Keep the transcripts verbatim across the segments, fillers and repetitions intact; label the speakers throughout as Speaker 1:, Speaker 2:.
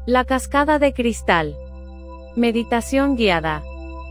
Speaker 1: La cascada de cristal. Meditación guiada.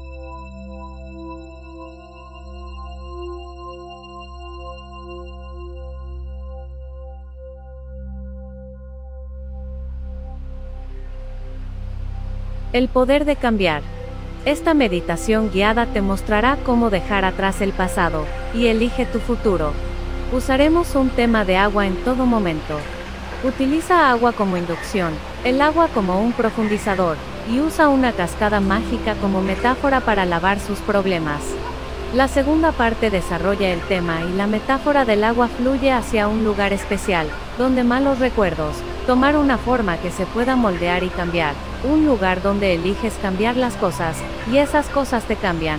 Speaker 1: El poder de cambiar. Esta meditación guiada te mostrará cómo dejar atrás el pasado, y elige tu futuro. Usaremos un tema de agua en todo momento. Utiliza agua como inducción, el agua como un profundizador, y usa una cascada mágica como metáfora para lavar sus problemas. La segunda parte desarrolla el tema y la metáfora del agua fluye hacia un lugar especial, donde malos recuerdos, tomar una forma que se pueda moldear y cambiar, un lugar donde eliges cambiar las cosas, y esas cosas te cambian.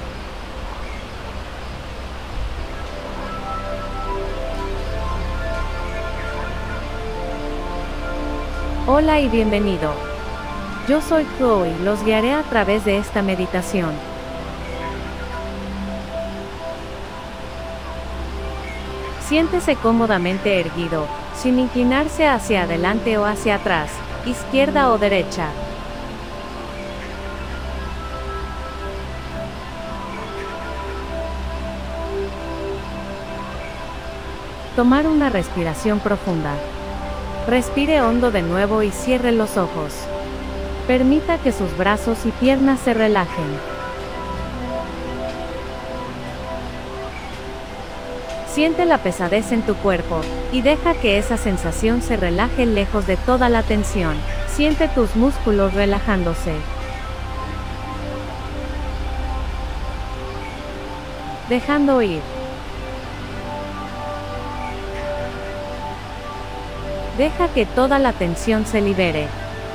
Speaker 1: Hola y bienvenido. Yo soy Chloe y los guiaré a través de esta meditación. Siéntese cómodamente erguido, sin inclinarse hacia adelante o hacia atrás, izquierda o derecha. Tomar una respiración profunda. Respire hondo de nuevo y cierre los ojos. Permita que sus brazos y piernas se relajen. Siente la pesadez en tu cuerpo, y deja que esa sensación se relaje lejos de toda la tensión. Siente tus músculos relajándose. Dejando ir. Deja que toda la tensión se libere.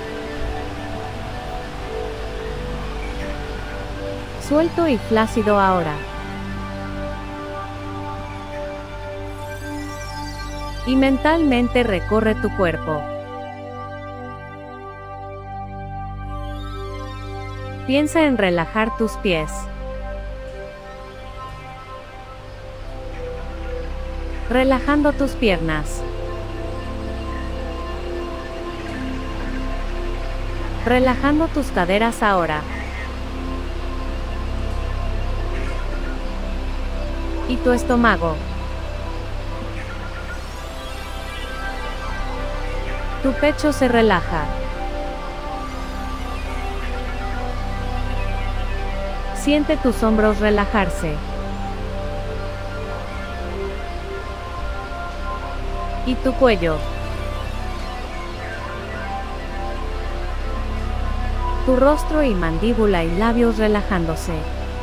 Speaker 1: Suelto y flácido ahora. Y mentalmente recorre tu cuerpo. Piensa en relajar tus pies. Relajando tus piernas. Relajando tus caderas ahora. Y tu estómago. Tu pecho se relaja. Siente tus hombros relajarse. Y tu cuello. Tu rostro y mandíbula y labios relajándose.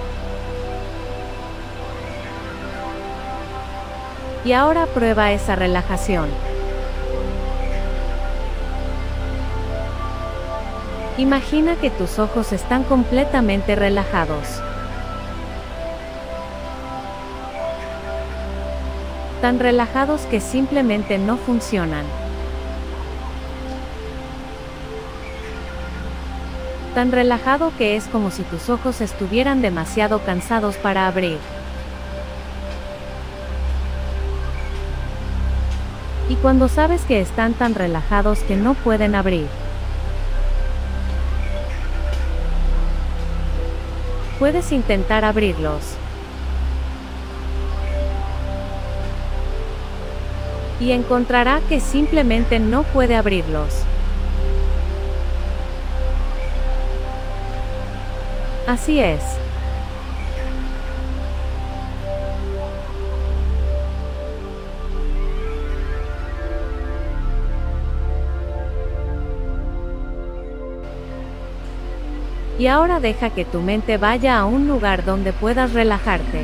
Speaker 1: Y ahora prueba esa relajación. Imagina que tus ojos están completamente relajados. Tan relajados que simplemente no funcionan. Tan relajado que es como si tus ojos estuvieran demasiado cansados para abrir. Y cuando sabes que están tan relajados que no pueden abrir, puedes intentar abrirlos. Y encontrará que simplemente no puede abrirlos. Así es. Y ahora deja que tu mente vaya a un lugar donde puedas relajarte.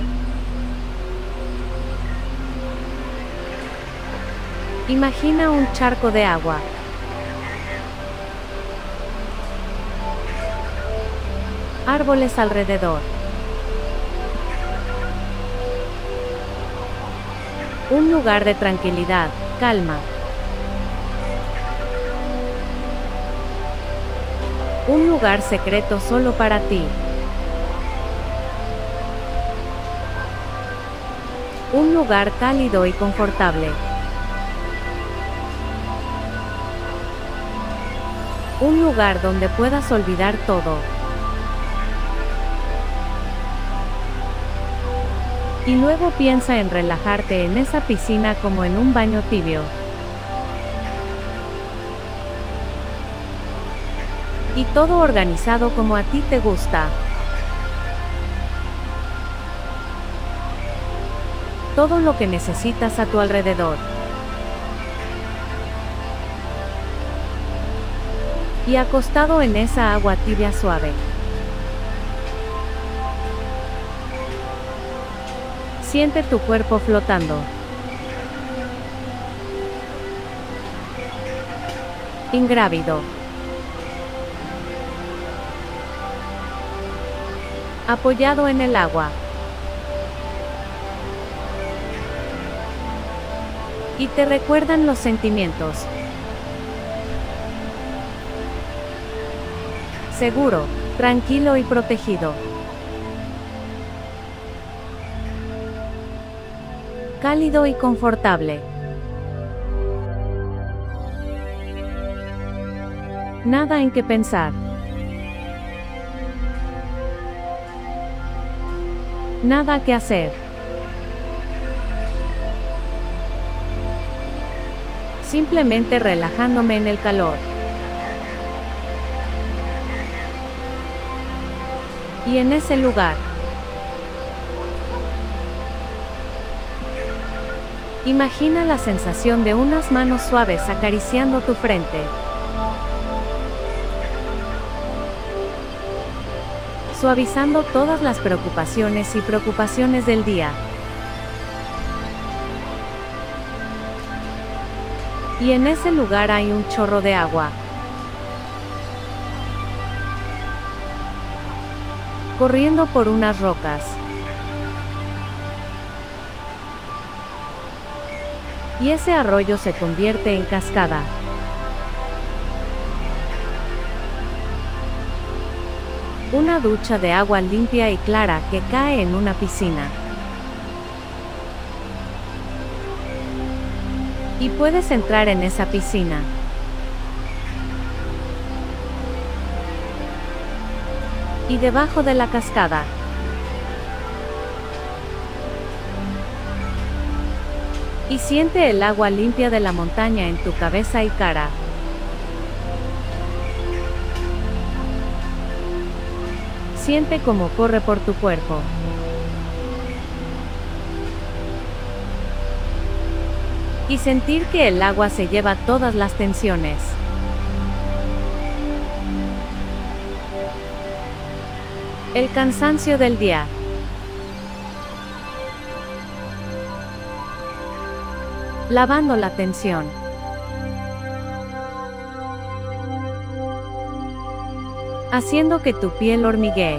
Speaker 1: Imagina un charco de agua. Árboles alrededor. Un lugar de tranquilidad, calma. Un lugar secreto solo para ti. Un lugar cálido y confortable. Un lugar donde puedas olvidar todo. Y luego piensa en relajarte en esa piscina como en un baño tibio. Y todo organizado como a ti te gusta. Todo lo que necesitas a tu alrededor. Y acostado en esa agua tibia suave. Siente tu cuerpo flotando. Ingrávido. Apoyado en el agua. Y te recuerdan los sentimientos. Seguro, tranquilo y protegido. Cálido y confortable. Nada en qué pensar. Nada que hacer. Simplemente relajándome en el calor. Y en ese lugar. Imagina la sensación de unas manos suaves acariciando tu frente. Suavizando todas las preocupaciones y preocupaciones del día. Y en ese lugar hay un chorro de agua. Corriendo por unas rocas. Y ese arroyo se convierte en cascada. Una ducha de agua limpia y clara que cae en una piscina. Y puedes entrar en esa piscina. Y debajo de la cascada. Y siente el agua limpia de la montaña en tu cabeza y cara. Siente cómo corre por tu cuerpo. Y sentir que el agua se lleva todas las tensiones. El cansancio del día. Lavando la tensión. Haciendo que tu piel hormiguee.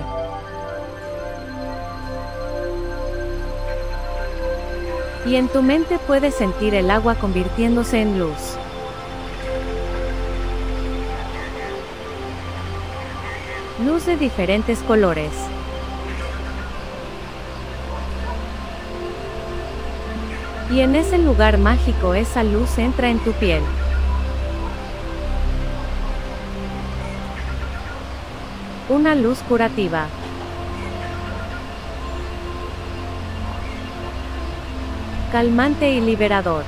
Speaker 1: Y en tu mente puedes sentir el agua convirtiéndose en luz. Luz de diferentes colores. Y en ese lugar mágico esa luz entra en tu piel. Una luz curativa. Calmante y liberador.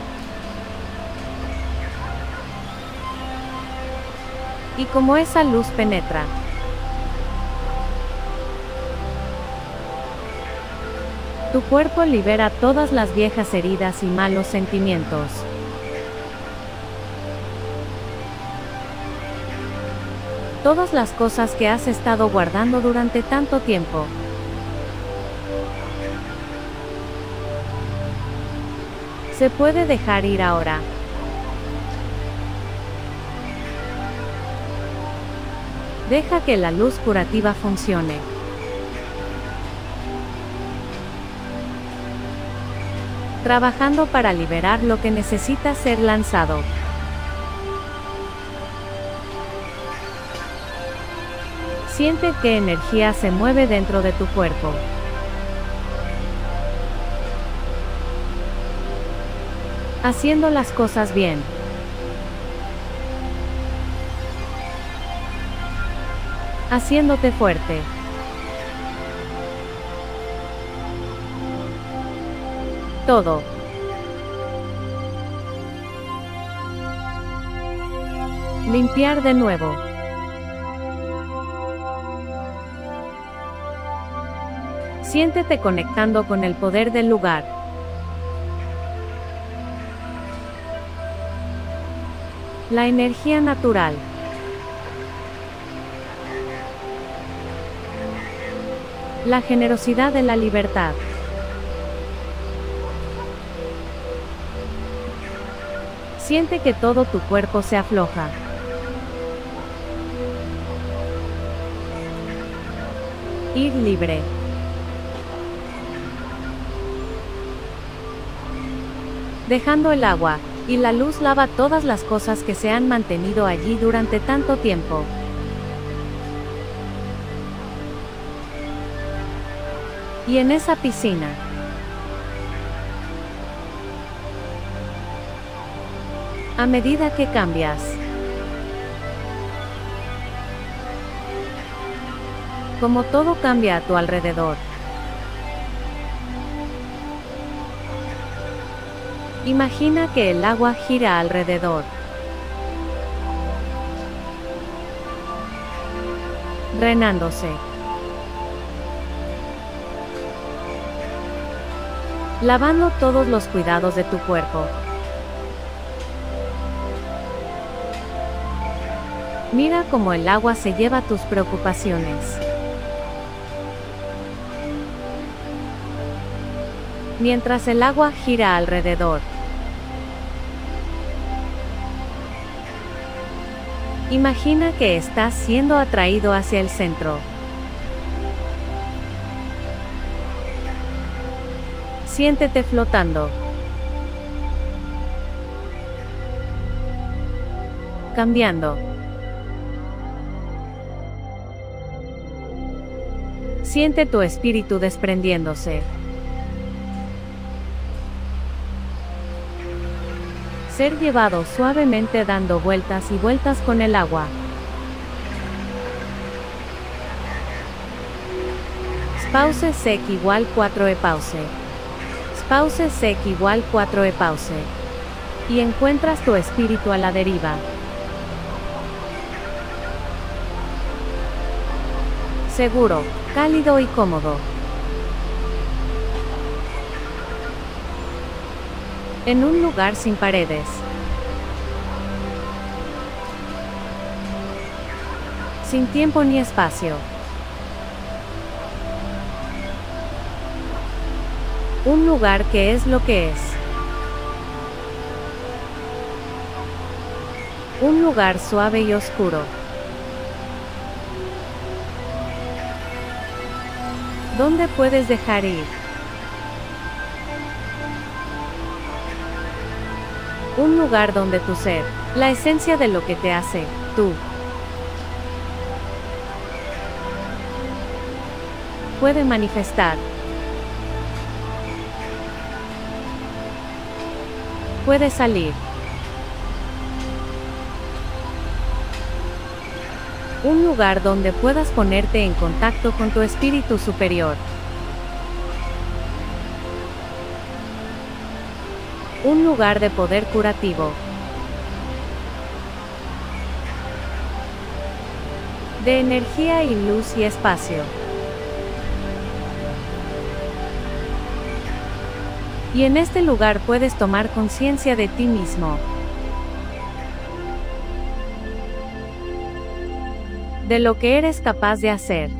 Speaker 1: Y como esa luz penetra. Tu cuerpo libera todas las viejas heridas y malos sentimientos. Todas las cosas que has estado guardando durante tanto tiempo. Se puede dejar ir ahora. Deja que la luz curativa funcione. Trabajando para liberar lo que necesita ser lanzado. Siente qué energía se mueve dentro de tu cuerpo. Haciendo las cosas bien. haciéndote fuerte. Todo. Limpiar de nuevo. Siéntete conectando con el poder del lugar. La energía natural. La generosidad de la libertad. Siente que todo tu cuerpo se afloja. Ir libre. Dejando el agua y la luz lava todas las cosas que se han mantenido allí durante tanto tiempo. Y en esa piscina, a medida que cambias, como todo cambia a tu alrededor, imagina que el agua gira alrededor, drenándose, lavando todos los cuidados de tu cuerpo. Mira cómo el agua se lleva tus preocupaciones. Mientras el agua gira alrededor, imagina que estás siendo atraído hacia el centro. Siéntete flotando, cambiando. Siente tu espíritu desprendiéndose. Ser llevado suavemente dando vueltas y vueltas con el agua. Spause sec igual cuatro e pause. Spause sec igual cuatro e pause. Y encuentras tu espíritu a la deriva. Seguro, cálido y cómodo. En un lugar sin paredes. Sin tiempo ni espacio. Un lugar que es lo que es. Un lugar suave y oscuro. ¿Dónde puedes dejar ir? Un lugar donde tu ser, la esencia de lo que te hace, tú, puede manifestar. Puede salir. Un lugar donde puedas ponerte en contacto con tu espíritu superior. Un lugar de poder curativo. De energía y luz y espacio. Y en este lugar puedes tomar conciencia de ti mismo. De lo que eres capaz de hacer.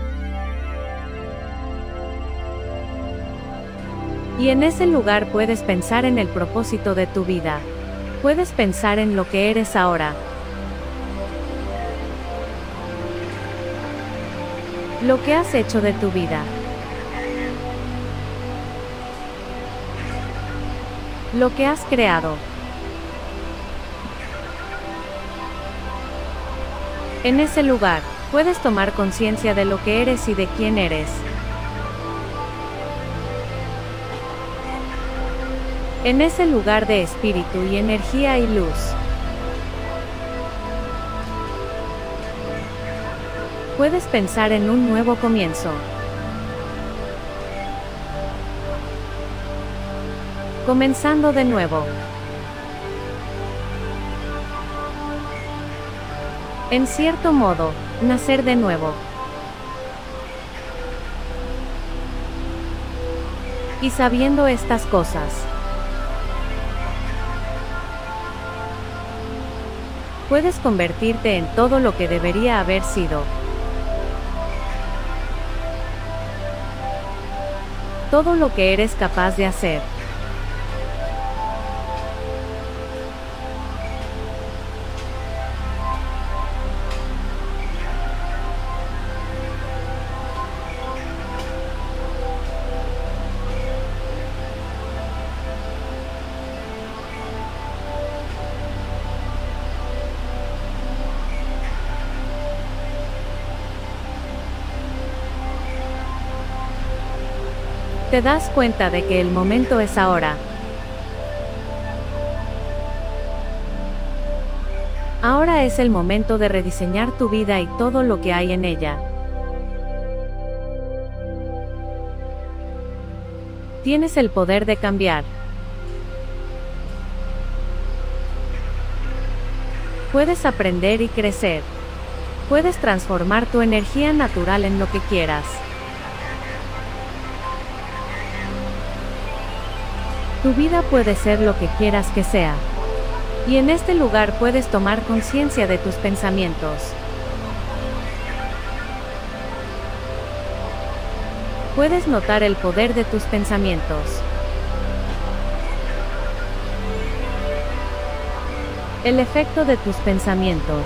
Speaker 1: Y en ese lugar puedes pensar en el propósito de tu vida. Puedes pensar en lo que eres ahora. Lo que has hecho de tu vida. Lo que has creado. En ese lugar, puedes tomar conciencia de lo que eres y de quién eres. En ese lugar de espíritu y energía y luz. Puedes pensar en un nuevo comienzo. Comenzando de nuevo. En cierto modo, nacer de nuevo. Y sabiendo estas cosas, puedes convertirte en todo lo que debería haber sido. Todo lo que eres capaz de hacer. Te das cuenta de que el momento es ahora. Ahora es el momento de rediseñar tu vida y todo lo que hay en ella. Tienes el poder de cambiar. Puedes aprender y crecer. Puedes transformar tu energía natural en lo que quieras. Tu vida puede ser lo que quieras que sea. Y en este lugar puedes tomar conciencia de tus pensamientos. Puedes notar el poder de tus pensamientos. El efecto de tus pensamientos.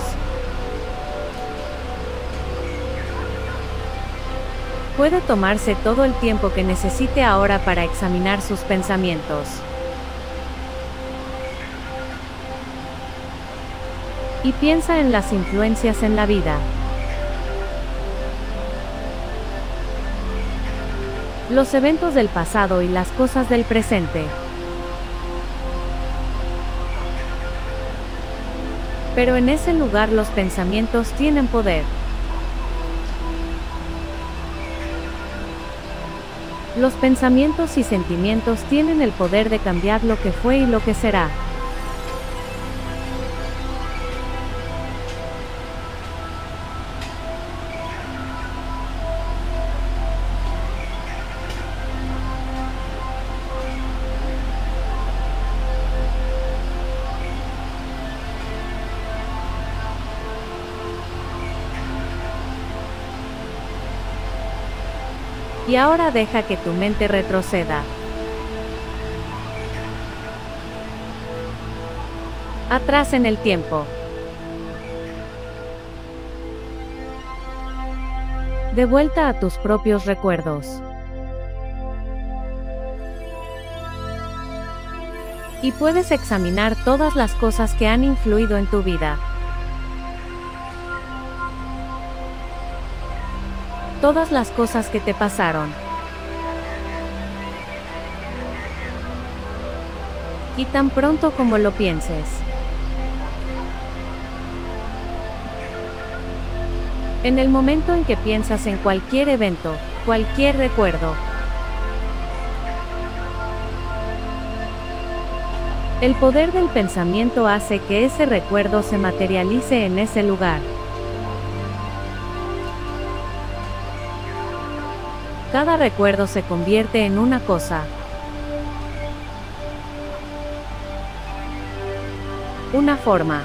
Speaker 1: Puede tomarse todo el tiempo que necesite ahora para examinar sus pensamientos. Y piensa en las influencias en la vida. Los eventos del pasado y las cosas del presente. Pero en ese lugar los pensamientos tienen poder. Los pensamientos y sentimientos tienen el poder de cambiar lo que fue y lo que será. Y ahora deja que tu mente retroceda. Atrás en el tiempo. De vuelta a tus propios recuerdos. Y puedes examinar todas las cosas que han influido en tu vida. Todas las cosas que te pasaron. Y tan pronto como lo pienses. En el momento en que piensas en cualquier evento, cualquier recuerdo, el poder del pensamiento hace que ese recuerdo se materialice en ese lugar. Cada recuerdo se convierte en una cosa. Una forma.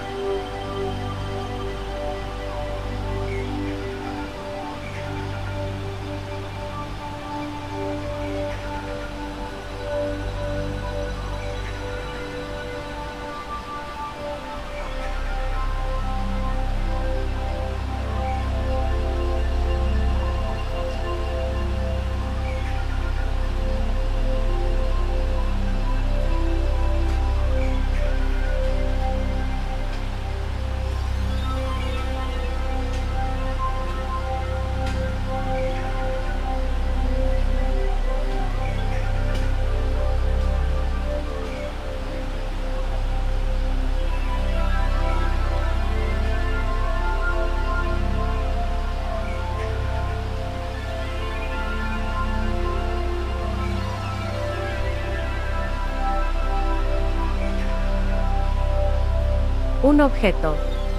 Speaker 1: Un objeto.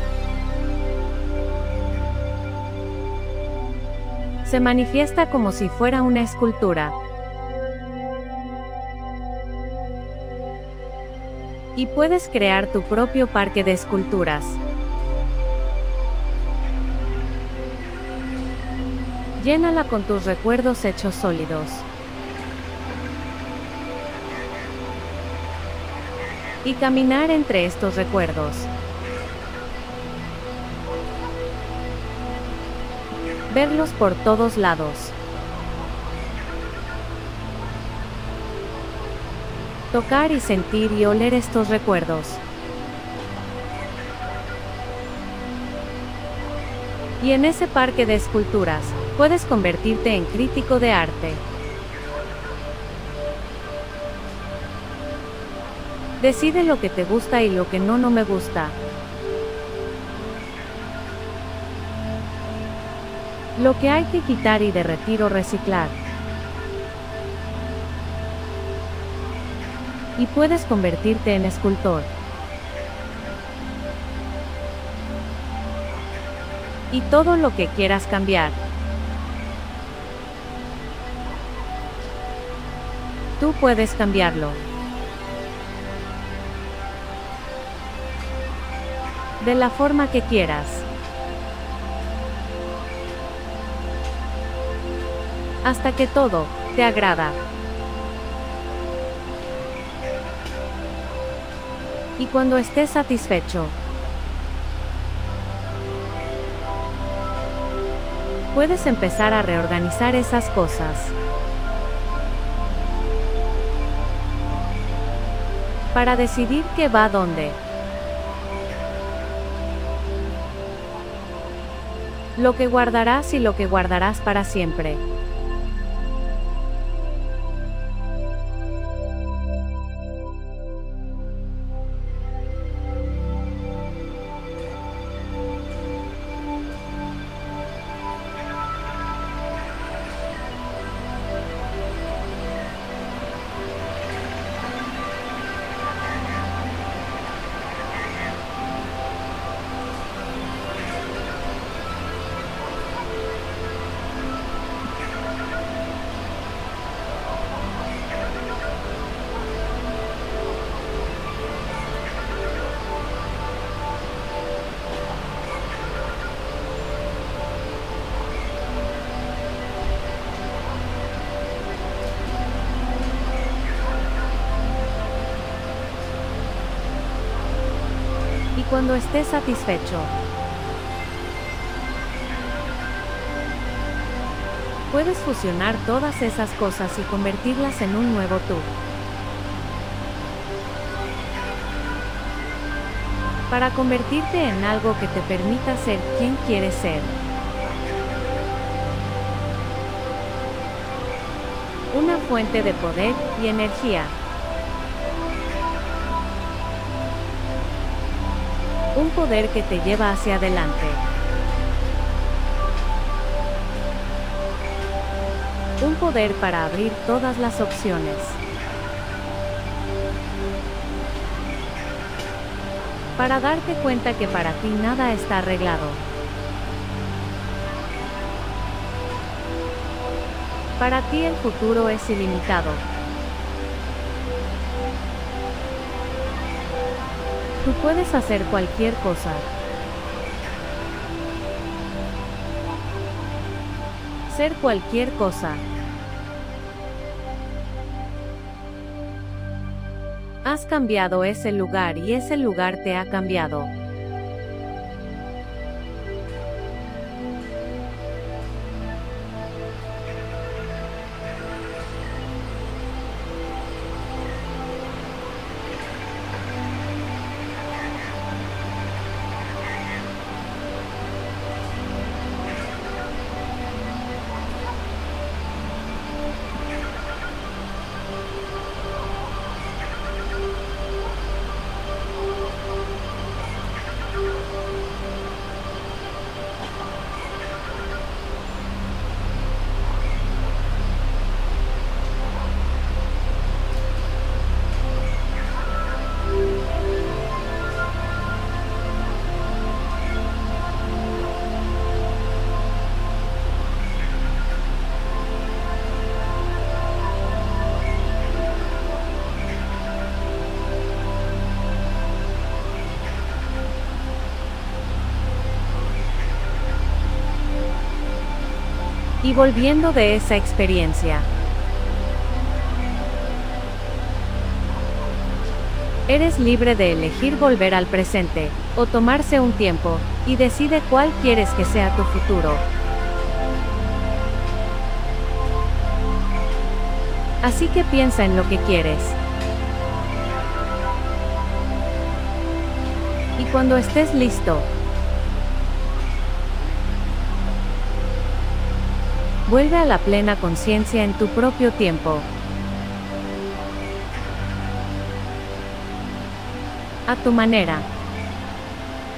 Speaker 1: Se manifiesta como si fuera una escultura. Y puedes crear tu propio parque de esculturas. Llénala con tus recuerdos hechos sólidos. Y caminar entre estos recuerdos. Verlos por todos lados. Tocar y sentir y oler estos recuerdos. Y en ese parque de esculturas, puedes convertirte en crítico de arte. Decide lo que te gusta y lo que no no me gusta. Lo que hay que quitar y derretir o reciclar. Y puedes convertirte en escultor. Y todo lo que quieras cambiar. Tú puedes cambiarlo. De la forma que quieras. Hasta que todo te agrada. Y cuando estés satisfecho, puedes empezar a reorganizar esas cosas. Para decidir qué va dónde. Lo que guardarás y lo que guardarás para siempre. Y cuando estés satisfecho, puedes fusionar todas esas cosas y convertirlas en un nuevo tú. Para convertirte en algo que te permita ser quien quieres ser. Una fuente de poder y energía. Un poder que te lleva hacia adelante. Un poder para abrir todas las opciones. Para darte cuenta que para ti nada está arreglado. Para ti el futuro es ilimitado. Tú puedes hacer cualquier cosa. Ser cualquier cosa. Has cambiado ese lugar y ese lugar te ha cambiado. y volviendo de esa experiencia. Eres libre de elegir volver al presente, o tomarse un tiempo, y decide cuál quieres que sea tu futuro. Así que piensa en lo que quieres. Y cuando estés listo, vuelve a la plena conciencia en tu propio tiempo. A tu manera.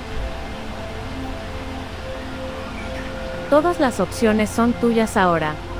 Speaker 1: Todas las opciones son tuyas ahora.